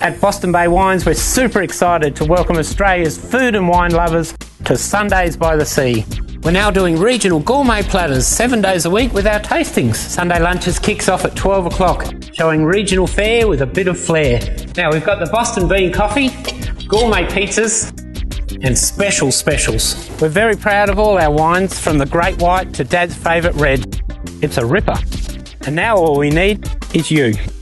At Boston Bay Wines, we're super excited to welcome Australia's food and wine lovers to Sundays by the Sea. We're now doing regional gourmet platters 7 days a week with our tastings. Sunday lunches kicks off at 12 o'clock, showing regional fare with a bit of flair. Now we've got the Boston Bean Coffee, gourmet pizzas, and specials. We're very proud of all our wines, from the Great White to Dad's favourite red. It's a ripper. And now all we need is you.